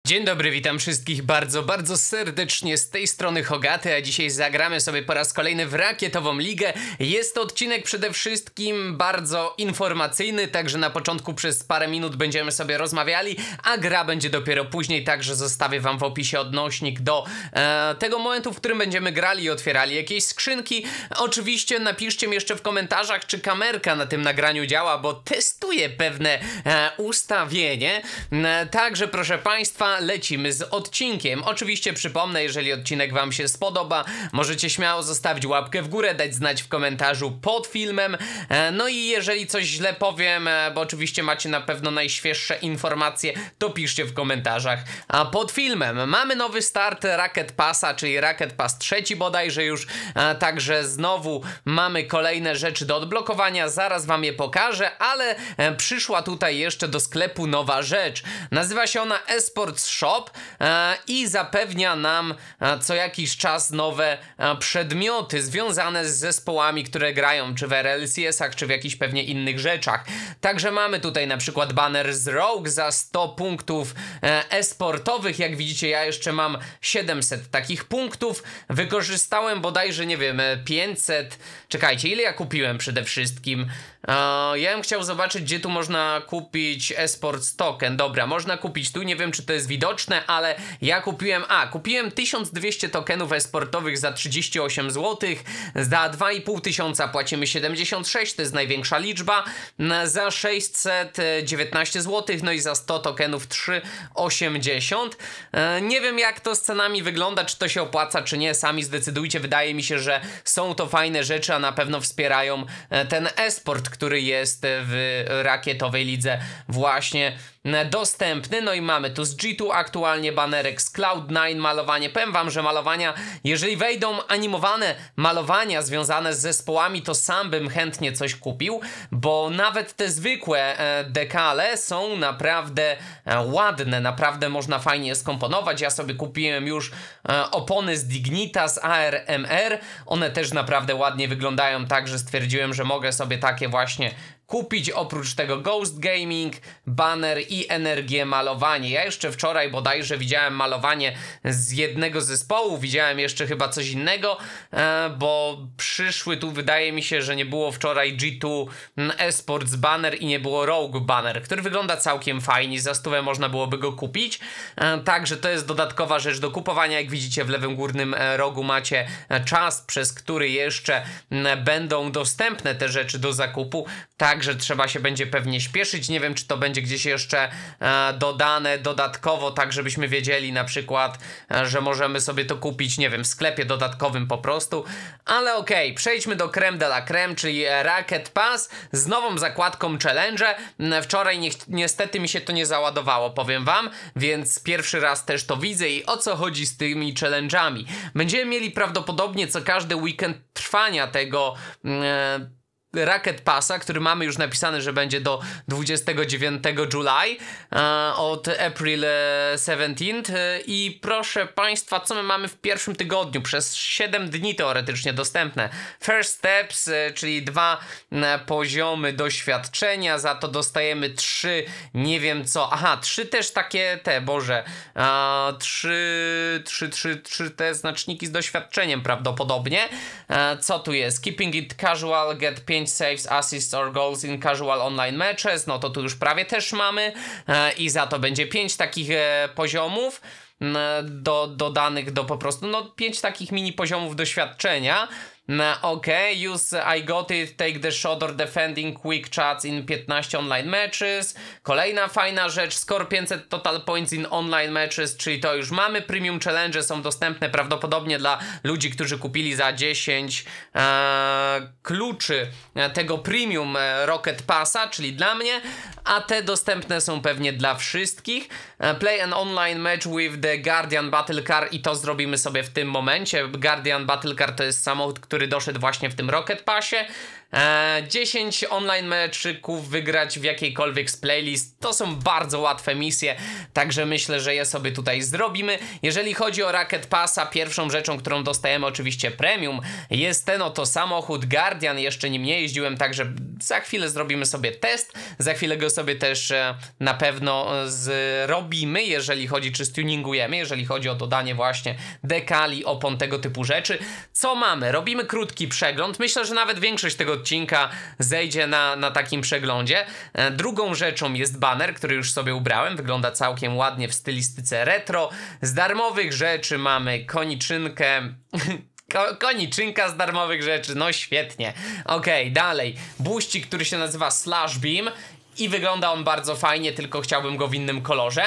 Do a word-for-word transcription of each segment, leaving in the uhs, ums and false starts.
Dzień dobry, witam wszystkich bardzo, bardzo serdecznie, z tej strony Hogaty, a dzisiaj zagramy sobie po raz kolejny w Rakietową Ligę. Jest to odcinek przede wszystkim bardzo informacyjny, także na początku przez parę minut będziemy sobie rozmawiali, a gra będzie dopiero później, także zostawię wam w opisie odnośnik do e, tego momentu, w którym będziemy grali i otwierali jakieś skrzynki. Oczywiście napiszcie mi jeszcze w komentarzach, czy kamerka na tym nagraniu działa, bo testuję pewne e, ustawienie. E, także proszę państwa, lecimy z odcinkiem. Oczywiście przypomnę, jeżeli odcinek wam się spodoba, możecie śmiało zostawić łapkę w górę, dać znać w komentarzu pod filmem. No i jeżeli coś źle powiem, bo oczywiście macie na pewno najświeższe informacje, to piszcie w komentarzach a pod filmem. Mamy nowy start Racket Passa, czyli Racket Pass trzeci bodajże już, także znowu mamy kolejne rzeczy do odblokowania, zaraz wam je pokażę, ale przyszła tutaj jeszcze do sklepu nowa rzecz. Nazywa się ona eSports Shop e, i zapewnia nam e, co jakiś czas nowe e, przedmioty związane z zespołami, które grają czy w R L C S-ach, czy w jakichś pewnie innych rzeczach. Także mamy tutaj na przykład baner z Rogue za sto punktów e, e-sportowych. Jak widzicie, ja jeszcze mam siedemset takich punktów. Wykorzystałem bodajże, nie wiem, pięćset. Czekajcie, ile ja kupiłem przede wszystkim? E, ja bym chciał zobaczyć, gdzie tu można kupić eSports Token. Dobra, można kupić tu, nie wiem, czy to jest widoczne, ale ja kupiłem, a, kupiłem tysiąc dwieście tokenów esportowych za trzydzieści osiem złotych, za dwa i pół tysiąca płacimy siedemdziesiąt sześć, to jest największa liczba, za sześćset dziewiętnaście złotych, no i za sto tokenów trzy osiemdziesiąt. Nie wiem, jak to z cenami wygląda, czy to się opłaca, czy nie, sami zdecydujcie. Wydaje mi się, że są to fajne rzeczy, a na pewno wspierają ten esport, który jest w Rakietowej Lidze właśnie dostępny. No i mamy tu z G dwa aktualnie banerek, z Cloud nine malowanie. Powiem wam, że malowania, jeżeli wejdą animowane malowania związane z zespołami, to sam bym chętnie coś kupił, bo nawet te zwykłe e, dekale są naprawdę e, ładne, naprawdę można fajnie skomponować. Ja sobie kupiłem już e, opony z Dignitas A R M R, one też naprawdę ładnie wyglądają, także stwierdziłem, że mogę sobie takie właśnie kupić. Oprócz tego Ghost Gaming, banner i energię malowanie. Ja jeszcze wczoraj bodajże widziałem malowanie z jednego zespołu, widziałem jeszcze chyba coś innego, e, bo przyszły tu, wydaje mi się, że nie było wczoraj G dwa eSports banner i nie było Rogue banner, który wygląda całkiem fajnie, za stówę można byłoby go kupić, e, także to jest dodatkowa rzecz do kupowania. Jak widzicie, w lewym górnym rogu macie czas, przez który jeszcze będą dostępne te rzeczy do zakupu, tak że trzeba się będzie pewnie śpieszyć. Nie wiem, czy to będzie gdzieś jeszcze e, dodane dodatkowo, tak żebyśmy wiedzieli na przykład, e, że możemy sobie to kupić, nie wiem, w sklepie dodatkowym po prostu. Ale okej, okay, przejdźmy do creme de la creme, czyli Racket Pass z nową zakładką challenge. Wczoraj ni niestety mi się to nie załadowało, powiem wam, więc pierwszy raz też to widzę. I o co chodzi z tymi challenge'ami? Będziemy mieli prawdopodobnie co każdy weekend trwania tego e, Racket Passa, który mamy już napisane, że będzie do dwudziestego dziewiątego July, e, od April seventeenth, e, i proszę państwa, co my mamy w pierwszym tygodniu? Przez siedem dni teoretycznie dostępne. First Steps, e, czyli dwa e, poziomy doświadczenia, za to dostajemy trzy, nie wiem co, aha, trzy też takie te, boże, e, trzy, trzy, trzy, trzy te znaczniki z doświadczeniem prawdopodobnie. E, co tu jest? Keeping it casual, get pięć saves, assists or goals in casual online matches, no to tu już prawie też mamy e, i za to będzie pięć takich e, poziomów e, do, dodanych do po prostu, no pięć takich mini poziomów doświadczenia. Ok, use I got it, take the shot or defending quick chats in piętnaście online matches. Kolejna fajna rzecz, score pięćset total points in online matches, czyli to już mamy. Premium challenge są dostępne prawdopodobnie dla ludzi, którzy kupili za dziesięć e, kluczy tego premium Rocket Passa, czyli dla mnie, a te dostępne są pewnie dla wszystkich. Play an online match with the Guardian Battle Car i to zrobimy sobie w tym momencie. Guardian Battle Car to jest samochód, który doszedł właśnie w tym Rocket Passie. E, dziesięć online meczyków wygrać w jakiejkolwiek z playlist. To są bardzo łatwe misje, także myślę, że je sobie tutaj zrobimy. Jeżeli chodzi o Rocket Passa, pierwszą rzeczą, którą dostajemy oczywiście premium, jest ten oto samochód Guardian. Jeszcze nim nie jeździłem, także za chwilę zrobimy sobie test. Za chwilę go sobie też e, na pewno zrobimy, jeżeli chodzi, czy stuningujemy, jeżeli chodzi o dodanie właśnie dekali, opon, tego typu rzeczy. Co mamy? Robimy krótki przegląd. Myślę, że nawet większość tego odcinka zejdzie na, na takim przeglądzie. E, drugą rzeczą jest baner, który już sobie ubrałem. Wygląda całkiem ładnie w stylistyce retro. Z darmowych rzeczy mamy koniczynkę... Ko koniczynka z darmowych rzeczy, no świetnie. Okej, okay, dalej. Buścik, który się nazywa Slash Beam i wygląda on bardzo fajnie, tylko chciałbym go w innym kolorze.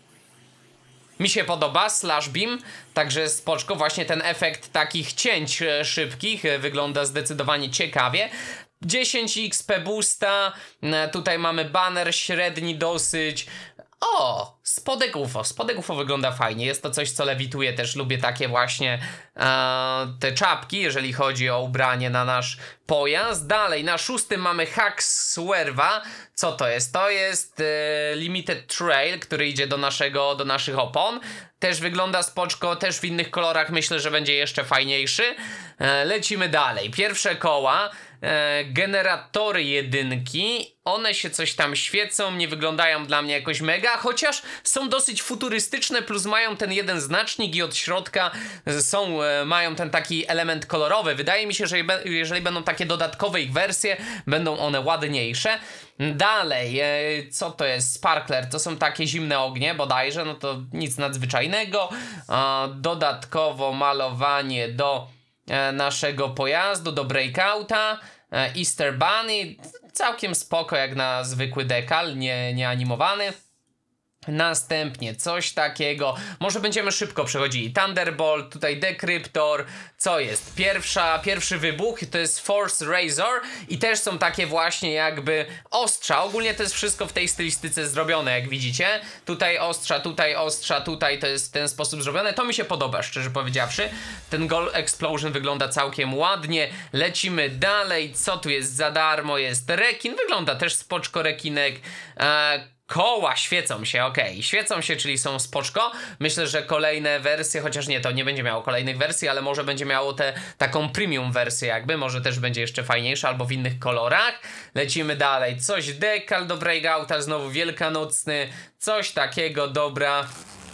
Mi się podoba Slash Beam, także spoczko, właśnie ten efekt takich cięć szybkich wygląda zdecydowanie ciekawie. dziesięć X P boosta, tutaj mamy baner średni dosyć. O, spodek U F O. Spodek U F O wygląda fajnie. Jest to coś, co lewituje. Też lubię takie właśnie e, te czapki, jeżeli chodzi o ubranie na nasz pojazd. Dalej, na szóstym mamy Hack Swerva. Co to jest? To jest e, Limited Trail, który idzie do, naszego, do naszych opon. Też wygląda spoczko, też w innych kolorach. Myślę, że będzie jeszcze fajniejszy. E, lecimy dalej. Pierwsze koła. E, generatory jedynki. One się coś tam świecą, nie wyglądają dla mnie jakoś mega, chociaż są dosyć futurystyczne, plus mają ten jeden znacznik i od środka są, e, mają ten taki element kolorowy. Wydaje mi się, że jeżeli będą takie dodatkowe ich wersje, będą one ładniejsze. Dalej, e, co to jest? Sparkler, to są takie zimne ognie bodajże, no to nic nadzwyczajnego. E, dodatkowo malowanie do e, naszego pojazdu, do breakouta. e, Easter Bunny, całkiem spoko jak na zwykły dekal, nie, nie animowany. Następnie coś takiego, może będziemy szybko przechodzili. Thunderbolt, tutaj Decryptor. Co jest? Pierwsza, pierwszy wybuch to jest Force Razor i też są takie właśnie jakby ostrza. Ogólnie to jest wszystko w tej stylistyce zrobione, jak widzicie. Tutaj ostrza, tutaj ostrza, tutaj to jest w ten sposób zrobione. To mi się podoba, szczerze powiedziawszy. Ten Gold Explosion wygląda całkiem ładnie. Lecimy dalej. Co tu jest za darmo? Jest rekin, wygląda też spoczko rekinek. Eee, Koła świecą się, okej, okay. Świecą się, czyli są spoczko. Myślę, że kolejne wersje, chociaż nie, to nie będzie miało kolejnych wersji, ale może będzie miało tę taką premium wersję jakby, może też będzie jeszcze fajniejsza albo w innych kolorach. Lecimy dalej, coś dekal do breakouta, znowu wielkanocny, coś takiego, dobra.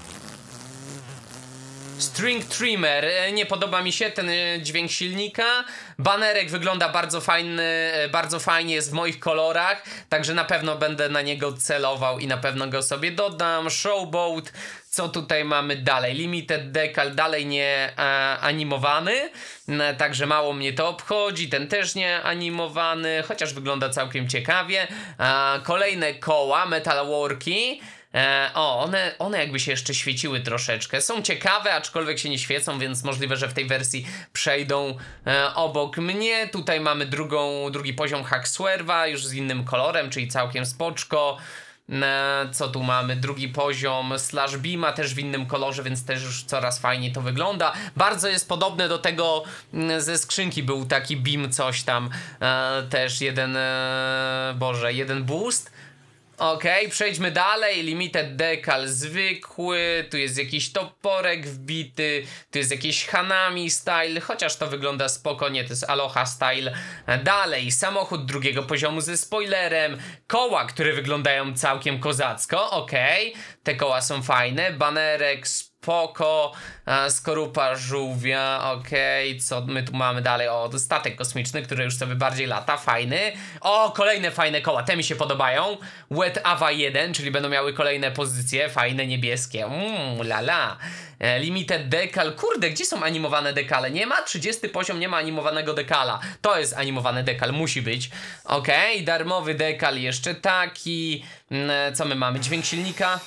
String Trimmer, nie podoba mi się ten dźwięk silnika. Banerek wygląda bardzo fajny, bardzo fajnie, jest w moich kolorach, także na pewno będę na niego celował i na pewno go sobie dodam. Showboat, co tutaj mamy dalej? Limited Decal, dalej nie e, animowany, e, także mało mnie to obchodzi. Ten też nie animowany, chociaż wygląda całkiem ciekawie. E, kolejne koła, Metalworki. E, o, one, one jakby się jeszcze świeciły troszeczkę. Są ciekawe, aczkolwiek się nie świecą, więc możliwe, że w tej wersji przejdą e, obok mnie. Tutaj mamy drugą, drugi poziom Hack Swerva, już z innym kolorem, czyli całkiem spoczko. E, co tu mamy? Drugi poziom Slash Beama, też w innym kolorze, więc też już coraz fajniej to wygląda. Bardzo jest podobne do tego m, ze skrzynki, był taki beam, coś tam. E, też jeden, e, boże, jeden boost. Okej, okay, przejdźmy dalej. Limited Decal zwykły, tu jest jakiś toporek wbity, tu jest jakiś Hanami style, chociaż to wygląda spokojnie, to jest Aloha style. Dalej, samochód drugiego poziomu ze spoilerem, koła, które wyglądają całkiem kozacko, okej, okay. Te koła są fajne, banerek, spoko, skorupa żółwia, okej, okay. Co my tu mamy dalej? O, statek kosmiczny, który już sobie bardziej lata, fajny. O, kolejne fajne koła, te mi się podobają. Wet Ava jeden, czyli będą miały kolejne pozycje, fajne, niebieskie, mmm, lala. Limited Decal, kurde, gdzie są animowane dekale? Nie ma, trzydziesty poziom, nie ma animowanego dekala. To jest animowany dekal, musi być. Okej, okay. Darmowy dekal jeszcze taki. Co my mamy? Dźwięk silnika.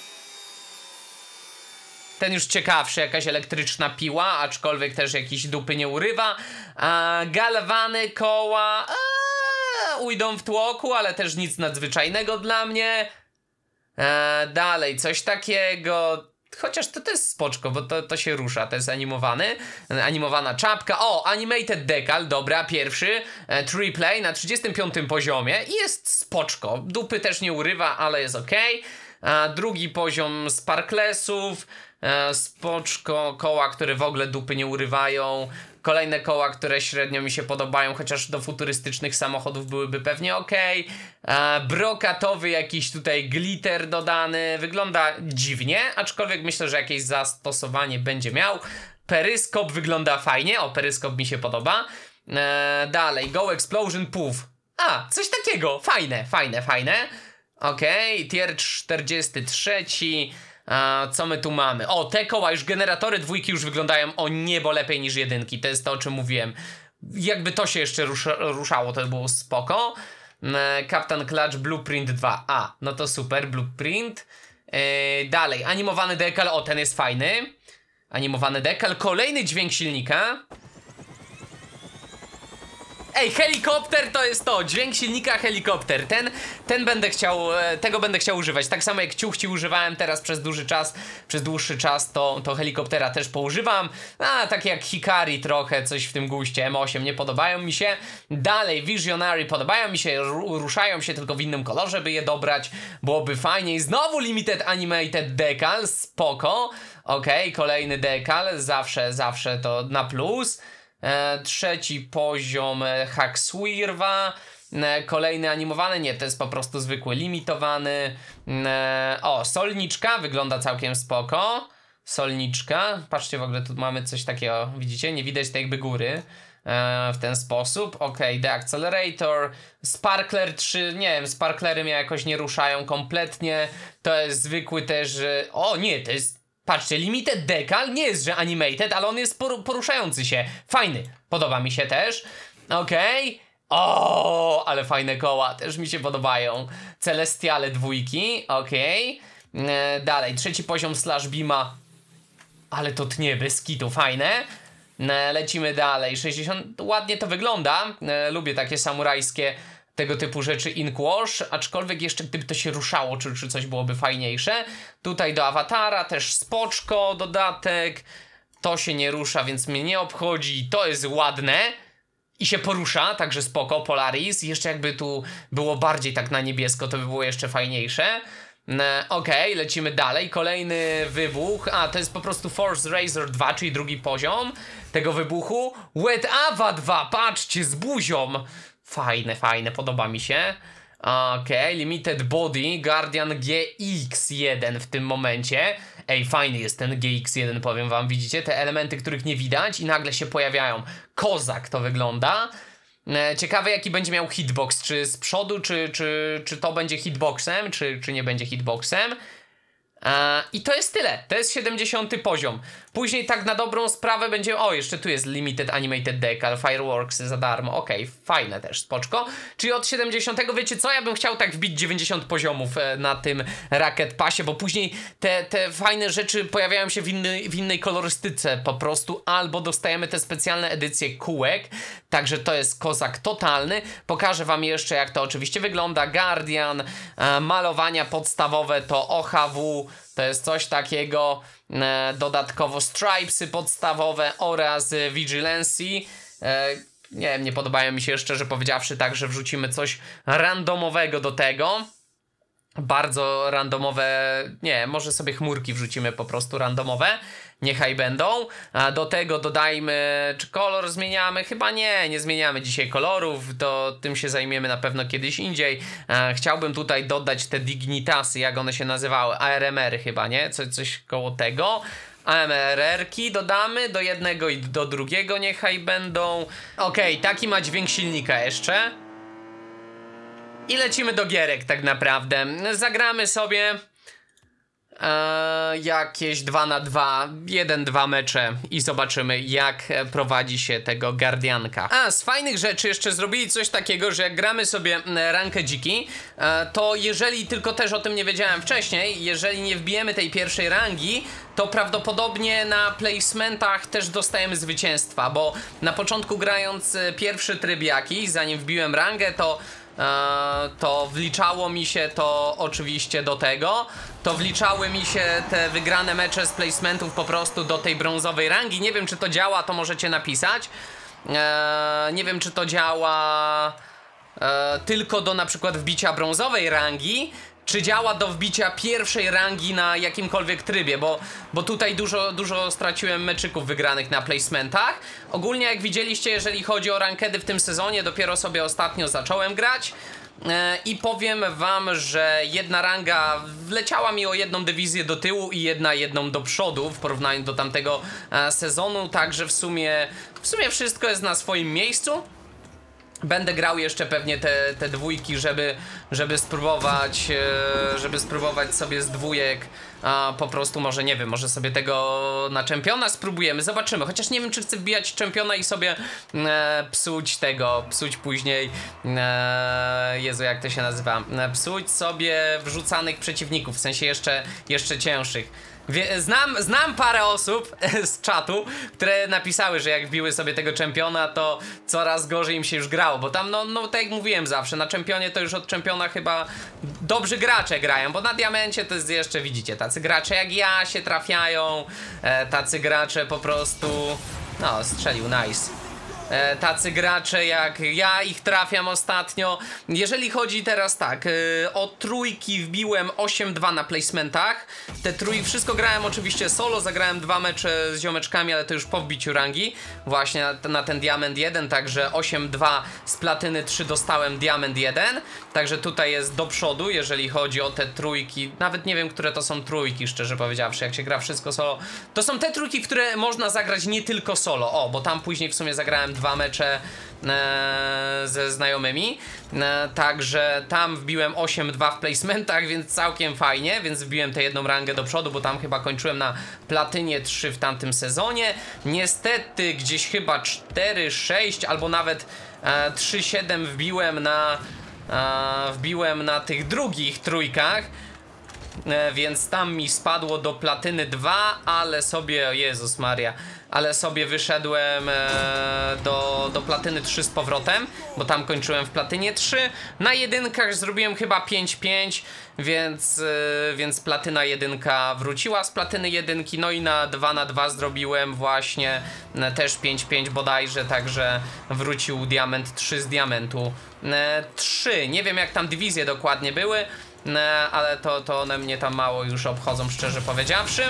Ten już ciekawszy, jakaś elektryczna piła, aczkolwiek też jakiś dupy nie urywa. A, galwany koła a, ujdą w tłoku, ale też nic nadzwyczajnego dla mnie. A, dalej, coś takiego. chociaż to, to jest spoczko, bo to, to się rusza, to jest animowany, animowana czapka. O, Animated Decal, dobra, pierwszy, e, Tree Play na trzydziestym piątym poziomie i jest spoczko. Dupy też nie urywa, ale jest ok. A drugi poziom Sparklesów, e, spoczko, koła, które w ogóle dupy nie urywają. Kolejne koła, które średnio mi się podobają, chociaż do futurystycznych samochodów byłyby pewnie ok. E, brokatowy jakiś tutaj glitter dodany. Wygląda dziwnie, aczkolwiek myślę, że jakieś zastosowanie będzie miał. Peryskop wygląda fajnie. O, peryskop mi się podoba. E, dalej, Go Explosion Puff. A, coś takiego. Fajne, fajne, fajne. Okej, okay. Tier czterdziesty trzeci. A, co my tu mamy? O, te koła, już generatory dwójki już wyglądają o niebo lepiej niż jedynki. To jest to, o czym mówiłem. Jakby to się jeszcze rusza, ruszało, to by było spoko. e, Captain Clutch Blueprint dwa. A, no to super, Blueprint. e, Dalej, animowany decal. O, ten jest fajny. Animowany decal, kolejny dźwięk silnika. Ej, helikopter to jest to, dźwięk silnika helikopter, ten, ten będę chciał, tego będę chciał używać, tak samo jak ciuchci używałem teraz przez duży czas, przez dłuższy czas, to, to helikoptera też poużywam, a tak jak Hikari trochę, coś w tym guście, M osiem nie podobają mi się, dalej Visionary podobają mi się, ruszają się tylko w innym kolorze, by je dobrać, byłoby fajniej, znowu Limited Animated Decal, spoko, okej, okay, kolejny decal, zawsze, zawsze to na plus. E, trzeci poziom e, Hackswirwa, e, kolejny animowany, nie, to jest po prostu zwykły limitowany. E, o, solniczka, wygląda całkiem spoko. Solniczka, patrzcie, w ogóle tu mamy coś takiego, widzicie, nie widać tej jakby góry. E, w ten sposób, ok, The Accelerator, Sparkler trzy, nie wiem, Sparklery mnie jakoś nie ruszają kompletnie, to jest zwykły też, o nie, to jest, patrzcie, Limited Decal, nie jest, że animated, ale on jest por poruszający się. Fajny, podoba mi się też. Okej. Okay. O, ale fajne koła, też mi się podobają. Celestiale dwójki, okej. Okay. E, dalej, trzeci poziom Slash Beama. Ale to tnie, bez kitu, fajne. E, lecimy dalej, sześćdziesiąt, ładnie to wygląda. E, lubię takie samurajskie tego typu rzeczy Inkwash, aczkolwiek jeszcze gdyby to się ruszało, czy, czy coś byłoby fajniejsze. Tutaj do awatara też spoczko, dodatek. To się nie rusza, więc mnie nie obchodzi. To jest ładne i się porusza, także spoko, Polaris. Jeszcze jakby tu było bardziej tak na niebiesko, to by było jeszcze fajniejsze. E, Okej, okay, lecimy dalej. Kolejny wybuch. A, to jest po prostu Force Razor dwa, czyli drugi poziom tego wybuchu. Wet Ava dwa, patrzcie, z buzią. Fajne, fajne, podoba mi się. Okej, okay, Limited Body, Guardian G X jeden w tym momencie. Ej, fajny jest ten G X jeden, powiem wam, widzicie? Te elementy, których nie widać i nagle się pojawiają. Kozak to wygląda. E, ciekawe, jaki będzie miał hitbox, czy z przodu, czy, czy, czy to będzie hitboxem, czy, czy nie będzie hitboxem. E, I to jest tyle, to jest siedemdziesiąty poziom. Później tak na dobrą sprawę będzie, o, jeszcze tu jest Limited Animated Decal, Fireworks za darmo, okej, okay, fajne też, spoczko. Czyli od siedemdziesiątego, wiecie co, ja bym chciał tak wbić dziewięćdziesiąt poziomów e, na tym Rocket Passie, bo później te, te fajne rzeczy pojawiają się w, inny, w innej kolorystyce po prostu, albo dostajemy te specjalne edycje kółek, także to jest kozak totalny. Pokażę wam jeszcze, jak to oczywiście wygląda. Guardian, e, malowania podstawowe to O H W, to jest coś takiego, e, dodatkowo stripesy podstawowe oraz e, Vigilance. E, nie wiem, nie podobają mi się, szczerze powiedziawszy, tak, że wrzucimy coś randomowego do tego. Bardzo randomowe, nie, może sobie chmurki wrzucimy po prostu randomowe. Niechaj będą. A do tego dodajmy, czy kolor zmieniamy? Chyba nie, nie zmieniamy dzisiaj kolorów, to tym się zajmiemy na pewno kiedyś indziej. A chciałbym tutaj dodać te Dignitasy, jak one się nazywały, A R M R-y chyba, nie? Coś, coś koło tego. A M R R-ki dodamy do jednego i do drugiego niechaj będą. Okej, okay, taki ma dźwięk silnika jeszcze. I lecimy do gierek tak naprawdę. Zagramy sobie e, jakieś dwa na dwa, jeden dwa mecze i zobaczymy, jak prowadzi się tego Guardianka. A, z fajnych rzeczy jeszcze zrobili coś takiego, że jak gramy sobie rankę dziki, e, to jeżeli, tylko też o tym nie wiedziałem wcześniej, jeżeli nie wbijemy tej pierwszej rangi, to prawdopodobnie na placementach też dostajemy zwycięstwa, bo na początku grając pierwszy tryb jakiś, zanim wbiłem rangę, to to wliczało mi się to oczywiście do tego, to wliczały mi się te wygrane mecze z placementów po prostu do tej brązowej rangi. Nie wiem, czy to działa, to możecie napisać. Nie wiem, czy to działa tylko do na przykład wbicia brązowej rangi, czy działa do wbicia pierwszej rangi na jakimkolwiek trybie, bo, bo tutaj dużo, dużo straciłem meczyków wygranych na placementach. Ogólnie jak widzieliście, jeżeli chodzi o rankedy w tym sezonie, dopiero sobie ostatnio zacząłem grać e, i powiem wam, że jedna ranga wleciała mi o jedną dywizję do tyłu i jedna jedną do przodu w porównaniu do tamtego e, sezonu, także w sumie, w sumie wszystko jest na swoim miejscu. Będę grał jeszcze pewnie te, te dwójki, żeby, żeby spróbować, żeby spróbować sobie z dwójek, a po prostu może, nie wiem, może sobie tego na czempiona spróbujemy, zobaczymy, chociaż nie wiem, czy chcę wbijać czempiona i sobie e, psuć tego, psuć później, e, Jezu, jak to się nazywa, e, psuć sobie wrzucanych przeciwników, w sensie jeszcze, jeszcze cięższych. Wie, znam, znam parę osób z czatu, które napisały, że jak wbiły sobie tego czempiona, to coraz gorzej im się już grało, bo tam, no, no tak jak mówiłem zawsze, na czempionie to już od czempiona chyba dobrzy gracze grają, bo na diamencie to jest jeszcze, widzicie, tacy gracze jak ja się trafiają, e, tacy gracze po prostu, no, strzelił, nice. E, tacy gracze jak ja, ich trafiam ostatnio. Jeżeli chodzi teraz tak, e, o trójki wbiłem osiem dwa na placementach. Te trójki, wszystko grałem oczywiście solo, zagrałem dwa mecze z ziomeczkami, ale to już po wbiciu rangi. Właśnie na, na ten diament jeden, także osiem dwa z platyny trzy dostałem diament jeden. Także tutaj jest do przodu, jeżeli chodzi o te trójki. Nawet nie wiem, które to są trójki, szczerze powiedziawszy, jak się gra wszystko solo. To są te trójki, w które można zagrać nie tylko solo. O, bo tam później w sumie zagrałem dwa mecze e, ze znajomymi, e, także tam wbiłem osiem dwa w placementach, więc całkiem fajnie, więc wbiłem tę jedną rangę do przodu, bo tam chyba kończyłem na platynie trzy w tamtym sezonie. Niestety gdzieś chyba cztery sześć albo nawet e, trzy siedem wbiłem na e, wbiłem na tych drugich trójkach. E, więc tam mi spadło do platyny dwa, ale sobie, Jezus Maria, ale sobie wyszedłem e, do, do platyny trzy z powrotem, bo tam kończyłem w platynie trzy. Na jedynkach zrobiłem chyba pięć pięć, więc, e, więc platyna jedynka wróciła z platyny jedynki, no i na dwa na dwa zrobiłem właśnie e, też pięć pięć bodajże, także wrócił diament trzy z diamentu e, trzy. Nie wiem, jak tam dywizje dokładnie były, e, ale to, to one mnie tam mało już obchodzą, szczerze powiedziawszy.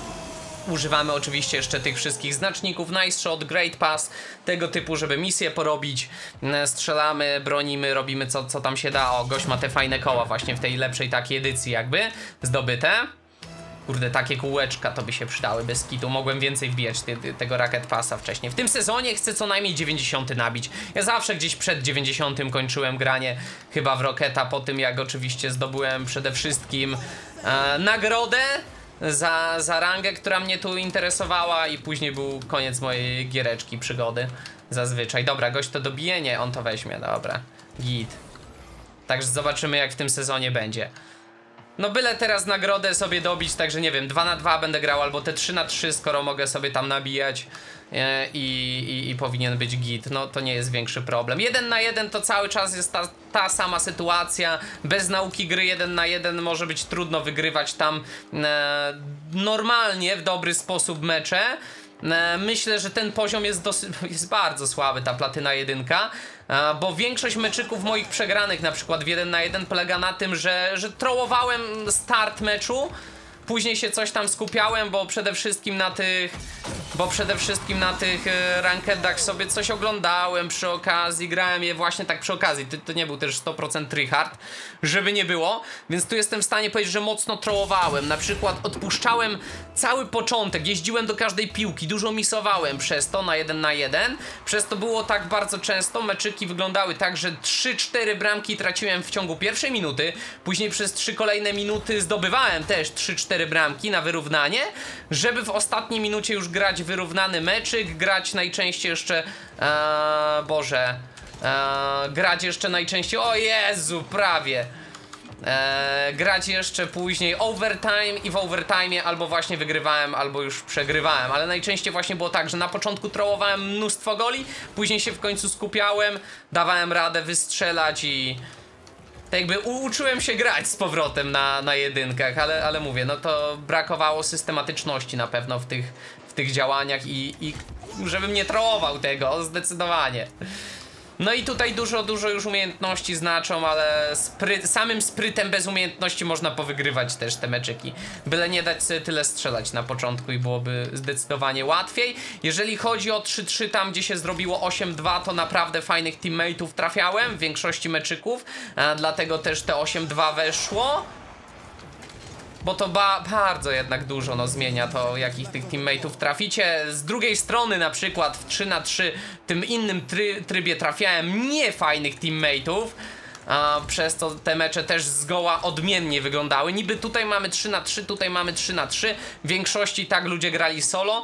Używamy oczywiście jeszcze tych wszystkich znaczników Nice Shot, Great Pass, tego typu, żeby misję porobić. Strzelamy, bronimy, robimy co, co tam się da. O, gość ma te fajne koła właśnie w tej lepszej takiej edycji jakby zdobyte. Kurde, takie kółeczka to by się przydały bez kitu. Mogłem więcej wbijać te, te, tego Rocket Passa wcześniej. W tym sezonie chcę co najmniej dziewięćdziesiąty nabić. Ja zawsze gdzieś przed dziewięćdziesiątym kończyłem granie chyba w Rocketa, po tym jak oczywiście zdobyłem przede wszystkim e, nagrodę Za, za rangę, która mnie tu interesowała, i później był koniec mojej giereczki, przygody. Zazwyczaj. Dobra, gość to dobije? Nie, on to weźmie, dobra. Git. Także zobaczymy, jak w tym sezonie będzie. No byle teraz nagrodę sobie dobić, także nie wiem, dwa na dwa będę grał, albo te trzy na trzy, skoro mogę sobie tam nabijać e, i, i, i powinien być git. No to nie jest większy problem. jeden na jeden to cały czas jest ta, ta sama sytuacja. Bez nauki gry jeden na jeden może być trudno wygrywać tam e, normalnie, w dobry sposób mecze. E, myślę, że ten poziom jest, dosyć, jest bardzo słaby, ta platyna jedynka. Bo większość meczyków moich przegranych, na przykład w jeden na jeden, polega na tym, że, że trollowałem start meczu, później się coś tam skupiałem, bo przede wszystkim na tych bo przede wszystkim na tych rankedach sobie coś oglądałem przy okazji, grałem je właśnie tak przy okazji, to, to nie był też sto procent tryhard, żeby nie było, więc tu jestem w stanie powiedzieć, że mocno trollowałem, na przykład odpuszczałem cały początek, jeździłem do każdej piłki, dużo misowałem przez to na jeden na jeden, przez to było tak bardzo często, meczyki wyglądały tak, że trzy cztery bramki traciłem w ciągu pierwszej minuty, później przez trzy kolejne minuty zdobywałem też trzy cztery bramki na wyrównanie, żeby w ostatniej minucie już grać wyrównany meczyk, grać najczęściej jeszcze, ee, Boże, ee, grać jeszcze najczęściej, o Jezu, prawie, e, grać jeszcze później overtime i w overtime albo właśnie wygrywałem, albo już przegrywałem, ale najczęściej właśnie było tak, że na początku trollowałem mnóstwo goli, później się w końcu skupiałem, dawałem radę wystrzelać i tak jakby uczyłem się grać z powrotem na, na jedynkach, ale, ale mówię, no to brakowało systematyczności na pewno w tych, w tych działaniach i, i żebym nie trollował tego, zdecydowanie. No i tutaj dużo, dużo już umiejętności znaczą, ale spry samym sprytem bez umiejętności można powygrywać też te meczyki. Byle nie dać sobie tyle strzelać na początku i byłoby zdecydowanie łatwiej. Jeżeli chodzi o trzy trzy, tam gdzie się zrobiło osiem dwa, to naprawdę fajnych teammateów trafiałem w większości meczyków, a dlatego też te osiem dwa weszło. Bo to ba bardzo jednak dużo no, zmienia to, jakich tych teammateów traficie. Z drugiej strony na przykład w trzy na trzy w tym innym try trybie trafiałem niefajnych teammateów, a przez to te mecze też zgoła odmiennie wyglądały. Niby tutaj mamy trzy na trzy, tutaj mamy trzy na trzy. W większości tak ludzie grali solo,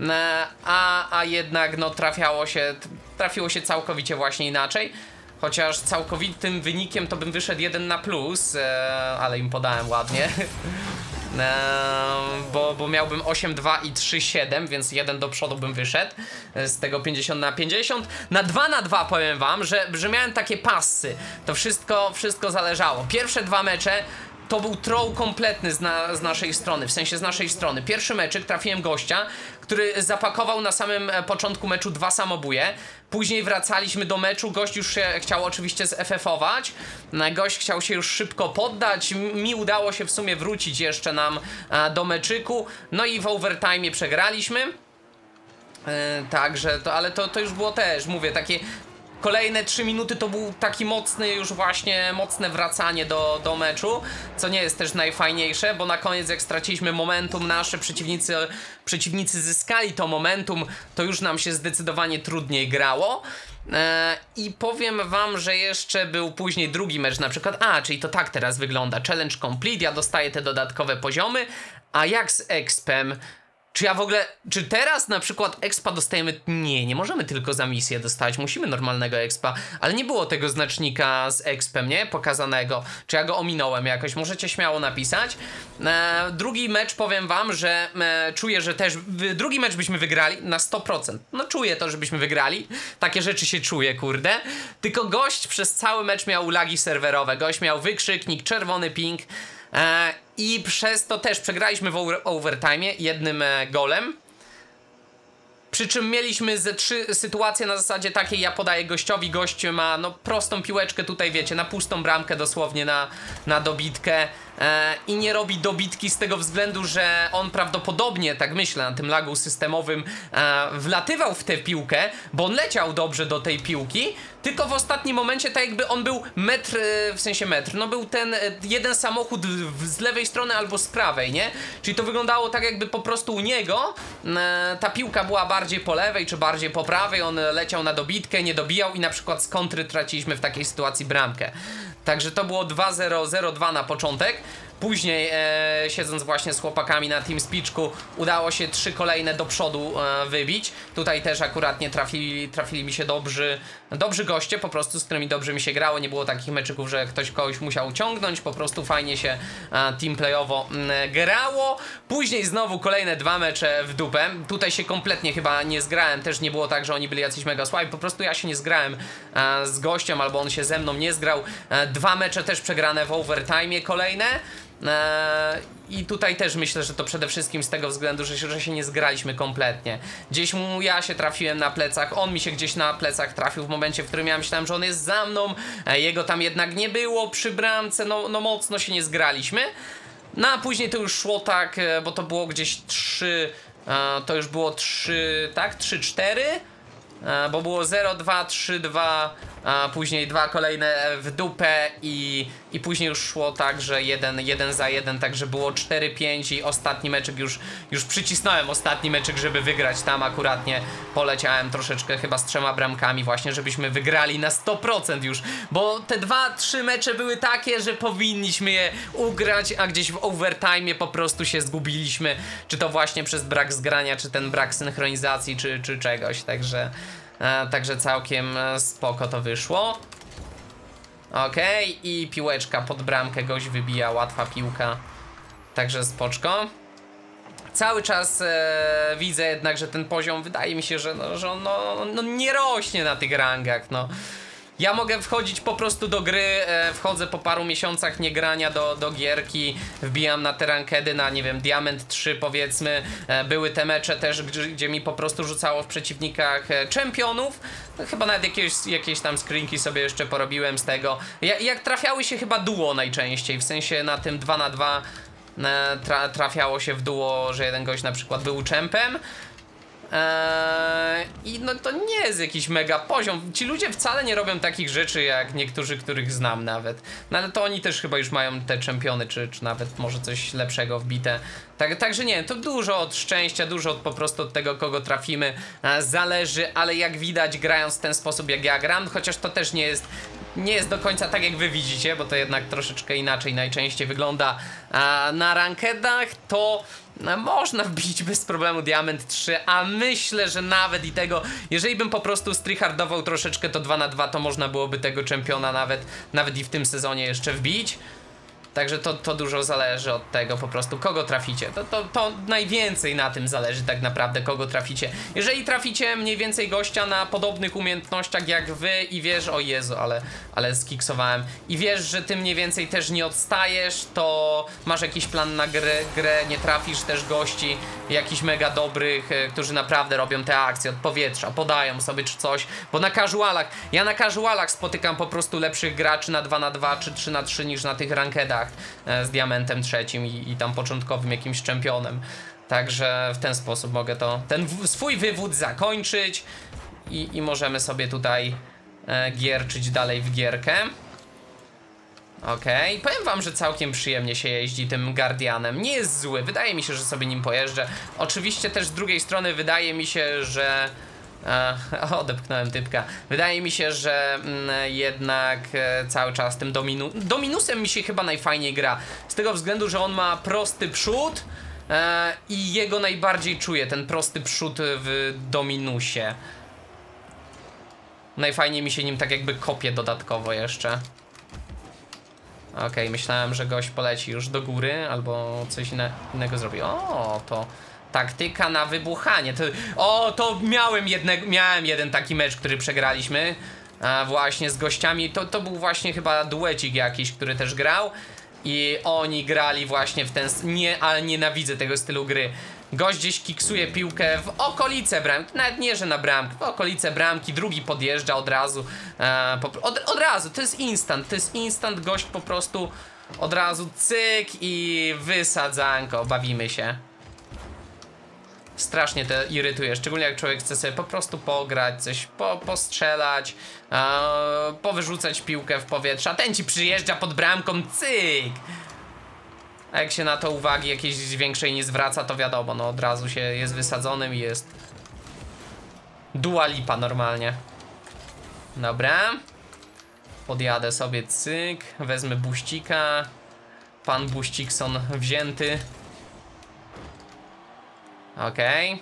a, a jednak no, trafiało się, trafiło się całkowicie właśnie inaczej. Chociaż całkowitym wynikiem to bym wyszedł jeden na plus, e, ale im podałem ładnie. e, bo, bo miałbym osiem dwa i trzy siedem, więc jeden do przodu bym wyszedł z tego pięćdziesiąt na pięćdziesiąt. Na dwa na dwa powiem wam, że, że miałem takie passy. To wszystko, wszystko zależało. Pierwsze dwa mecze to był troll kompletny z, na, z naszej strony, w sensie z naszej strony. Pierwszy meczyk trafiłem gościa, który zapakował na samym początku meczu dwa samobuje. Później wracaliśmy do meczu, gość już się chciał oczywiście z F F ować. Gość chciał się już szybko poddać, mi udało się w sumie wrócić jeszcze nam do meczyku. No i w overtime przegraliśmy. Yy, także, to, ale to, to już było też, mówię, takie... Kolejne trzy minuty to był taki mocny już właśnie, mocne wracanie do, do meczu, co nie jest też najfajniejsze, bo na koniec jak straciliśmy momentum, nasze przeciwnicy, przeciwnicy zyskali to momentum, to już nam się zdecydowanie trudniej grało. Eee, I powiem wam, że jeszcze był później drugi mecz na przykład, a, czyli to tak teraz wygląda, challenge complete, ja dostaję te dodatkowe poziomy, a jak z expem? Czy ja w ogóle, czy teraz na przykład expa dostajemy? Nie, nie możemy tylko za misję dostać, musimy normalnego expa, ale nie było tego znacznika z expem, nie? Pokazanego. Czy ja go ominąłem jakoś? Możecie śmiało napisać. E, drugi mecz powiem wam, że e, czuję, że też w, drugi mecz byśmy wygrali na sto procent. No czuję to, żebyśmy wygrali. Takie rzeczy się czuje, kurde. Tylko gość przez cały mecz miał lagi serwerowe. Gość miał wykrzyknik, czerwony ping. E, I przez to też przegraliśmy w over, overtime jednym e, golem. Przy czym mieliśmy ze trzy sytuacje na zasadzie takiej, ja podaję gościowi, gość ma no prostą piłeczkę tutaj, wiecie, na pustą bramkę dosłownie, na, na dobitkę. E, I nie robi dobitki z tego względu, że on prawdopodobnie, tak myślę, na tym lagu systemowym e, wlatywał w tę piłkę, bo on leciał dobrze do tej piłki, tylko w ostatnim momencie tak jakby on był metr, e, w sensie metr, no był ten e, jeden samochód w, z lewej strony albo z prawej, nie? Czyli to wyglądało tak jakby po prostu u niego e, ta piłka była bardziej po lewej czy bardziej po prawej, on leciał na dobitkę, nie dobijał i na przykład z kontry traciliśmy w takiej sytuacji bramkę. Także to było dwa zero zero dwa na początek. Później e, siedząc właśnie z chłopakami na TeamSpeaku udało się trzy kolejne do przodu e, wybić. Tutaj też akurat nie trafili, trafili mi się dobrzy, dobrzy goście, po prostu z którymi dobrze mi się grało. Nie było takich meczyków, że ktoś kogoś musiał ciągnąć, po prostu fajnie się e, teamplayowo m, grało. Później znowu kolejne dwa mecze w dupę. Tutaj się kompletnie chyba nie zgrałem, też nie było tak, że oni byli jacyś mega słabi, po prostu ja się nie zgrałem e, z gościem, albo on się ze mną nie zgrał. E, dwa mecze też przegrane w overtime kolejne. Eee, I tutaj też myślę, że to przede wszystkim z tego względu, że się, że się nie zgraliśmy kompletnie. Gdzieś mu ja się trafiłem na plecach, on mi się gdzieś na plecach trafił w momencie, w którym ja myślałem, że on jest za mną, e, jego tam jednak nie było przy bramce, no, no mocno się nie zgraliśmy. No a później to już szło tak, e, bo to było gdzieś trzy, e, to już było trzy, tak, trzy cztery, e, bo było zero dwa, trzy dwa, a później dwa kolejne w dupę i, i później już szło tak, że jeden, jeden za jeden, także było cztery pięć i ostatni meczek już, już przycisnąłem ostatni meczek, żeby wygrać. Tam akuratnie poleciałem troszeczkę chyba z trzema bramkami właśnie, żebyśmy wygrali na sto procent już, bo te dwa, trzy mecze były takie, że powinniśmy je ugrać, a gdzieś w overtime po prostu się zgubiliśmy, czy to właśnie przez brak zgrania, czy ten brak synchronizacji, czy, czy czegoś, także... E, także całkiem spoko to wyszło. Okej, okay, i piłeczka pod bramkę goś wybija, łatwa piłka. Także spoczko. Cały czas e, widzę jednak, że ten poziom wydaje mi się, że, no, że on no, no, nie rośnie na tych rangach, no. Ja mogę wchodzić po prostu do gry, e, wchodzę po paru miesiącach niegrania do, do gierki, wbijam na te rankedy, na nie wiem, Diament trzy powiedzmy, e, były te mecze też, gdzie, gdzie mi po prostu rzucało w przeciwnikach e, czempionów, no, chyba nawet jakieś, jakieś tam screenki sobie jeszcze porobiłem z tego, ja, jak trafiały się chyba duo najczęściej, w sensie na tym dwa na dwa e, tra, trafiało się w duo, że jeden gość na przykład był czempem. Eee, I no to nie jest jakiś mega poziom. Ci ludzie wcale nie robią takich rzeczy jak niektórzy, których znam nawet. No ale to oni też chyba już mają te czempiony, czy, czy nawet może coś lepszego wbite. Tak, także nie, to dużo od szczęścia, dużo od po prostu od tego, kogo trafimy e, zależy, ale jak widać, grając w ten sposób jak ja gram, chociaż to też nie jest nie jest do końca tak jak wy widzicie, bo to jednak troszeczkę inaczej najczęściej wygląda e, na rankedach, to no, można wbić bez problemu Diament trzy, a myślę, że nawet i tego, jeżeli bym po prostu stryhardował troszeczkę to dwa na dwa, to można byłoby tego czempiona nawet, nawet i w tym sezonie jeszcze wbić. Także to, to dużo zależy od tego po prostu, kogo traficie. To, to, to najwięcej na tym zależy tak naprawdę, kogo traficie. Jeżeli traficie mniej więcej gościa na podobnych umiejętnościach jak wy i wiesz, o Jezu, ale, ale skiksowałem, i wiesz, że ty mniej więcej też nie odstajesz, to masz jakiś plan na grę, grę nie trafisz też gości jakichś mega dobrych, którzy naprawdę robią te akcje od powietrza, podają sobie czy coś, bo na casualach, ja na casualach spotykam po prostu lepszych graczy na dwa na dwa czy trzy na trzy niż na tych rankedach z Diamentem trzecim i, i tam początkowym jakimś czempionem. Także w ten sposób mogę to, ten w, swój wywód zakończyć i, i możemy sobie tutaj e, gierczyć dalej w gierkę. Okej, okay. Powiem wam, że całkiem przyjemnie się jeździ tym Guardianem. Nie jest zły, wydaje mi się, że sobie nim pojeżdżę. Oczywiście też z drugiej strony wydaje mi się, że E, odepchnąłem typka. Wydaje mi się, że mm, jednak e, cały czas tym dominu Dominusem mi się chyba najfajniej gra. Z tego względu, że on ma prosty przód e, i jego najbardziej czuję, ten prosty przód w Dominusie. Najfajniej mi się nim tak jakby kopie dodatkowo jeszcze. Okej, okay, myślałem, że gość poleci już do góry albo coś inne, innego zrobi. O, to taktyka na wybuchanie. To, o, to miałem, jedne, miałem jeden taki mecz, który przegraliśmy a, właśnie z gościami. To, to był właśnie chyba duecik jakiś, który też grał. I oni grali właśnie w ten... Nie, ale nienawidzę tego stylu gry. Gość gdzieś kiksuje piłkę w okolice bramki. Nawet nie, że na bramkę. W okolice bramki. Drugi podjeżdża od razu. E, po, od, od razu. To jest instant. To jest instant. Gość po prostu od razu cyk i wysadzanko. Bawimy się. Strasznie to irytuje, szczególnie jak człowiek chce sobie po prostu pograć, coś po, postrzelać, e, powyrzucać piłkę w powietrze, a ten ci przyjeżdża pod bramką, cyk! A jak się na to uwagi jakiejś większej nie zwraca, to wiadomo, no od razu się jest wysadzonym i jest Dua Lipa normalnie. Dobra. Podjadę sobie, cyk, wezmę buścika. Pan Buścikson wzięty. Okej.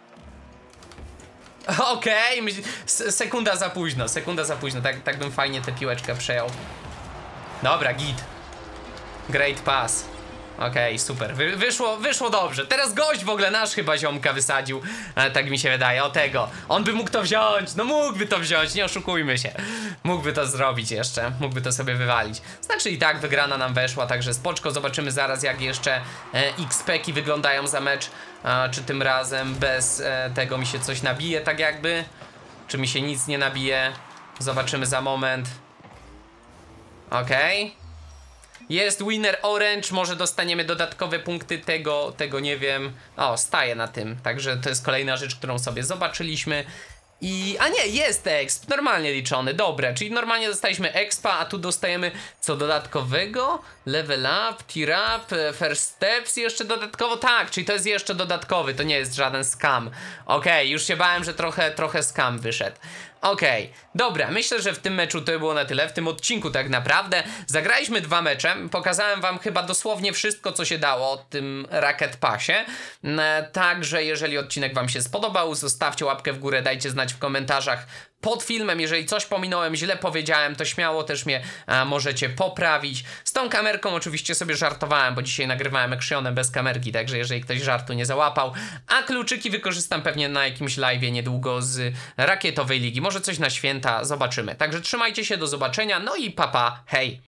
Okay. Okej, okay. Sekunda za późno, sekunda za późno. Tak, tak bym fajnie tę piłeczkę przejął. Dobra, git. Great pass. Okej, okay, super. Wy, wyszło, wyszło dobrze. Teraz gość w ogóle nasz chyba ziomka wysadził. E, tak mi się wydaje, o tego. On by mógł to wziąć, no mógłby to wziąć, nie oszukujmy się. Mógłby to zrobić jeszcze, mógłby to sobie wywalić. Znaczy i tak wygrana nam weszła, także spoczko. Zobaczymy zaraz, jak jeszcze e, X P-ki wyglądają za mecz. E, czy tym razem bez e, tego mi się coś nabije tak jakby. Czy mi się nic nie nabije. Zobaczymy za moment. Okej. Okay. Jest winner orange, może dostaniemy dodatkowe punkty, tego, tego nie wiem. O, staję na tym, także to jest kolejna rzecz, którą sobie zobaczyliśmy. I, a nie, jest exp, normalnie liczony, dobre, czyli normalnie dostaliśmy expa, a tu dostajemy co dodatkowego? Level up, tier up, first steps jeszcze dodatkowo, tak, czyli to jest jeszcze dodatkowy, to nie jest żaden scam. Okej, okay, już się bałem, że trochę, trochę scam wyszedł. Okej, dobra, myślę, że w tym meczu to było na tyle, w tym odcinku tak naprawdę. Zagraliśmy dwa mecze, pokazałem wam chyba dosłownie wszystko, co się dało o tym Rocket Passie. E, Także jeżeli odcinek wam się spodobał, zostawcie łapkę w górę, dajcie znać w komentarzach pod filmem. Jeżeli coś pominąłem, źle powiedziałem, to śmiało też mnie a, możecie poprawić. Z tą kamerką oczywiście sobie żartowałem, bo dzisiaj nagrywałem actionem bez kamerki, także jeżeli ktoś żartu nie załapał. A kluczyki wykorzystam pewnie na jakimś live'ie niedługo z Rakietowej Ligi. Może coś na święta, zobaczymy. Także trzymajcie się, do zobaczenia, no i papa, hej!